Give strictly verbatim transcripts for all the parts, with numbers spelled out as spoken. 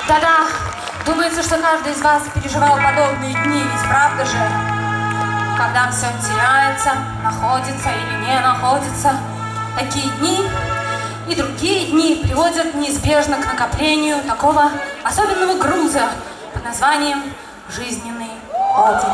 Да-да, думается, что каждый из вас переживал подобные дни, ведь правда же? Когда все теряется, находится или не находится. Такие дни и другие дни приводят неизбежно к накоплению такого особенного груза под названием жизненный опыт.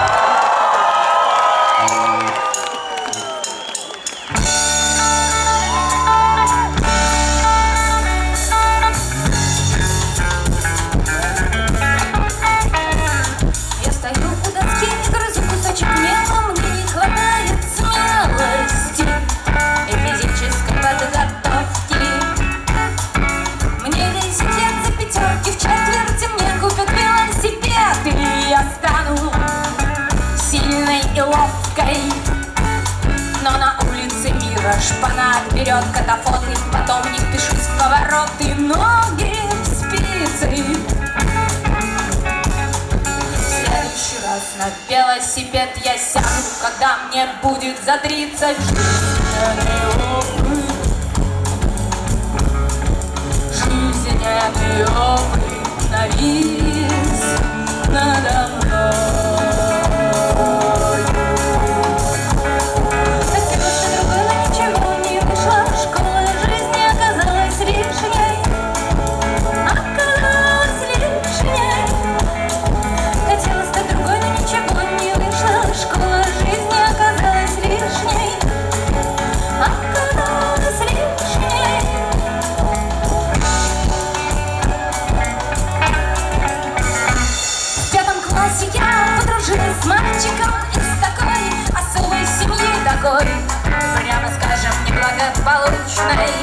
Но на улице мира шпана берет катафот, и потом не впишусь в повороты, ноги в спицы. В следующий раз на велосипед я сяду, когда мне будет за тридцать. Жизненный опыт навис надо мной. С мальчиком из такой особой семьи, такой, прямо скажем, неблагополучной.